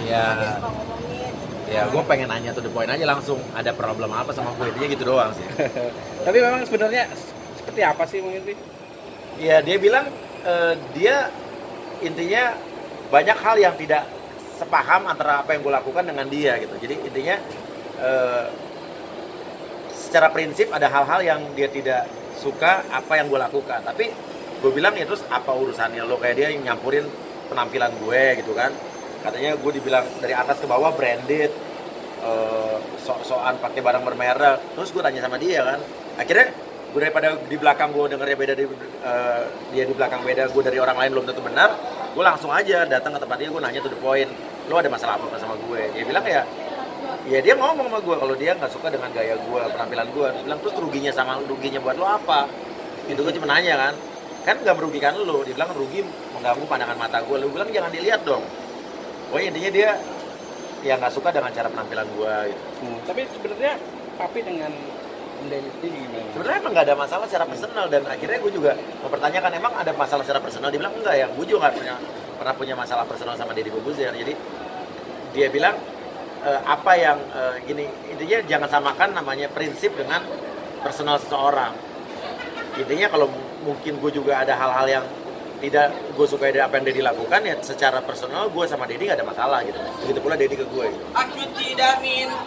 Iya. Dia suka ngomongin. Ya, gue pengen nanya tuh the point aja langsung. Ada problem apa sama gue? Dia gitu doang sih. Tapi memang sebenarnya seperti apa sih mungkin sih? Iya, dia bilang dia intinya banyak hal yang tidak sepaham antara apa yang gue lakukan dengan dia gitu. Jadi intinya secara prinsip ada hal-hal yang dia tidak suka apa yang gue lakukan. Tapi gue bilang ya terus apa urusannya lo, kayak dia yang nyampurin penampilan gue gitu kan. Katanya gue dibilang dari atas ke bawah branded, sok-sokan pakai barang bermerek. Terus gue tanya sama dia kan, akhirnya gue daripada di belakang gue dengernya beda, dia di belakang beda, gue dari orang lain belum tentu benar, gue langsung aja datang ke tempat dia, gue nanya to the point, lo ada masalah apa sama gue? Dia bilang ya dia ngomong sama gue kalau dia nggak suka dengan gaya gue, penampilan gue. Terus bilang terus ruginya buat lo apa? Itu gue cuma nanya kan nggak merugikan lo. Dia bilang rugi mengganggu pandangan mata gue. Lo bilang jangan dilihat dong. Pokoknya intinya dia ya nggak suka dengan cara penampilan gue gitu. Tapi sebenarnya Papi dengan Bunda Lesti gimana? Sebenarnya emang nggak ada masalah secara personal, dan akhirnya gue juga mempertanyakan emang ada masalah secara personal. Dia bilang enggak ya, gue juga nggak pernah punya masalah personal sama Deddy Corbuzier. Jadi dia bilang apa yang gini, intinya jangan samakan namanya prinsip dengan personal seseorang. Intinya kalau mungkin gue juga ada hal-hal yang tidak gue sukai dari apa yang Deddy lakukan, ya secara personal gue sama Deddy nggak ada masalah gitu. Begitu pula Deddy ke gue gitu. Aku tidak minta